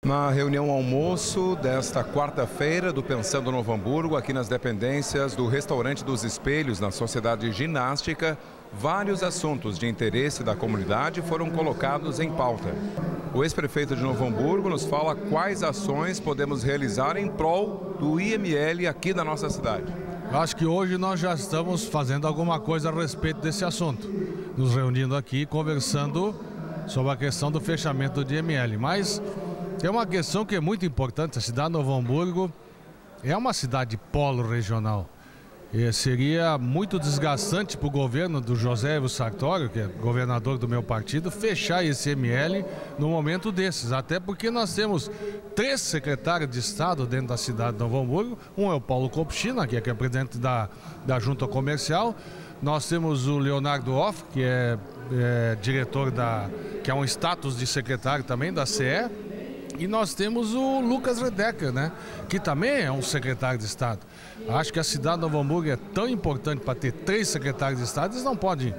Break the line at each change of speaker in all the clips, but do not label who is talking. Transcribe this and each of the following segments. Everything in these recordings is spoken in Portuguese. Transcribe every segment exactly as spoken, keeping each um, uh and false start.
Na reunião almoço desta quarta-feira do Pensando Novo Hamburgo, aqui nas dependências do Restaurante dos Espelhos, na Sociedade Ginástica, vários assuntos de interesse da comunidade foram colocados em pauta. O ex-prefeito de Novo Hamburgo nos fala quais ações podemos realizar em prol do I M L aqui da nossa cidade.
Eu acho que hoje nós já estamos fazendo alguma coisa a respeito desse assunto, nos reunindo aqui, conversando sobre a questão do fechamento do I M L, mas é uma questão que é muito importante. A cidade de Novo Hamburgo é uma cidade polo regional. E seria muito desgastante para o governo do José Evo Sartório, que é governador do meu partido, fechar esse I M L no momento desses. Até porque nós temos três secretários de Estado dentro da cidade de Novo Hamburgo. Um é o Paulo Kopchina, que é, que é presidente da, da Junta Comercial. Nós temos o Leonardo Off, que é, é diretor da... que é um status de secretário também da C E. E nós temos o Lucas Redecker, né, que também é um secretário de Estado. Acho que a cidade de Novo Hamburgo é tão importante para ter três secretários de Estado, eles não podem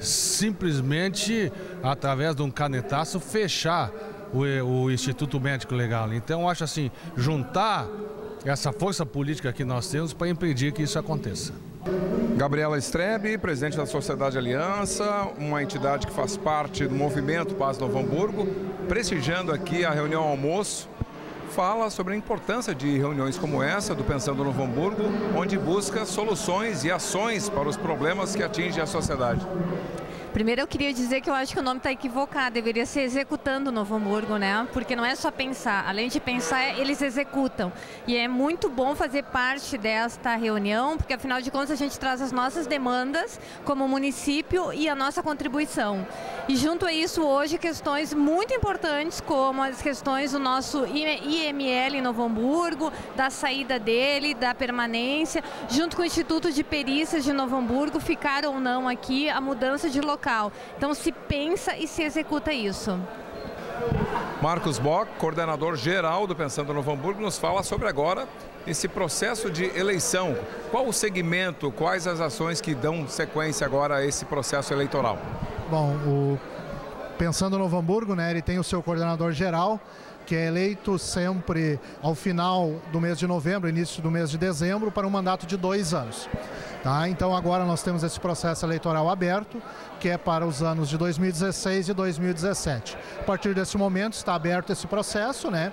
simplesmente, através de um canetaço, fechar o, o Instituto Médico Legal. Então, eu acho assim, juntar essa força política que nós temos para impedir que isso aconteça.
Gabriela Strebe, presidente da Sociedade Aliança, uma entidade que faz parte do movimento Paz Novo Hamburgo, prestigiando aqui a reunião almoço, fala sobre a importância de reuniões como essa do Pensando Novo Hamburgo, onde busca soluções e ações para os problemas que atingem a sociedade.
Primeiro eu queria dizer que eu acho que o nome está equivocado, deveria ser Executando Novo Hamburgo, né? Porque não é só pensar, além de pensar, eles executam. E é muito bom fazer parte desta reunião, porque afinal de contas a gente traz as nossas demandas como município e a nossa contribuição. E junto a isso hoje questões muito importantes, como as questões do nosso I M L em Novo Hamburgo, da saída dele, da permanência, junto com o Instituto de Perícias de Novo Hamburgo, ficar ou não aqui a mudança de local. Então se pensa e se executa isso.
Marcos Bock, coordenador geral do Pensando Novo Hamburgo, nos fala sobre agora esse processo de eleição. Qual o segmento, quais as ações que dão sequência agora a esse processo eleitoral?
Bom, o Pensando Novo Hamburgo, né, ele tem o seu coordenador geral, que é eleito sempre ao final do mês de novembro, início do mês de dezembro, para um mandato de dois anos. Tá? Então agora nós temos esse processo eleitoral aberto, que é para os anos de dois mil e dezesseis e dois mil e dezessete. A partir desse momento está aberto esse processo, né?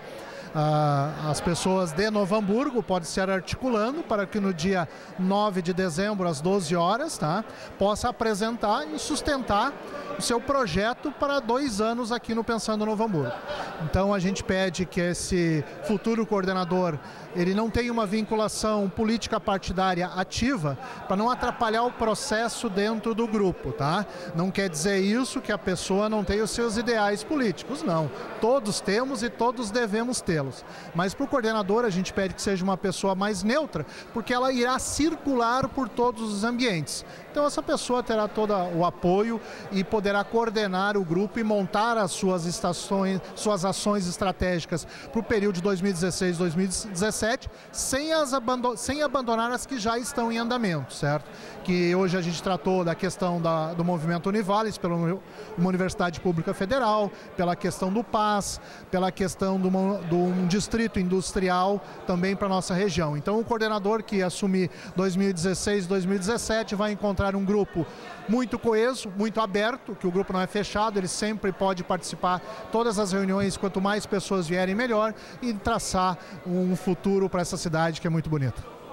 Ah, as pessoas de Novo Hamburgo podem se articulando para que no dia nove de dezembro, às doze horas, tá, possa apresentar e sustentar o seu projeto para dois anos aqui no Pensando Novo Hamburgo. Então a gente pede que esse futuro coordenador ele não tenha uma vinculação política partidária ativa para não atrapalhar o processo dentro do grupo, tá? Não quer dizer isso que a pessoa não tenha os seus ideais políticos, não. Todos temos e todos devemos tê-los. Mas para o coordenador a gente pede que seja uma pessoa mais neutra, porque ela irá circular por todos os ambientes. Então essa pessoa terá todo o apoio e poderá coordenar o grupo e montar as suas estações, suas ações estratégicas para o período de dois mil e dezesseis a dois mil e dezessete, sem, as abandon sem abandonar as que já estão em andamento, certo? Que hoje a gente tratou da questão da, do movimento Univales, pela uma Universidade Pública Federal, pela questão do Paz, pela questão de um distrito industrial também para a nossa região. Então o coordenador que assumir dois mil e dezesseis, dois mil e dezessete vai encontrar um grupo muito coeso, muito aberto, que o grupo não é fechado, ele sempre pode participar todas as reuniões, quanto mais pessoas vierem melhor, e traçar um futuro para essa cidade que é muito bonita.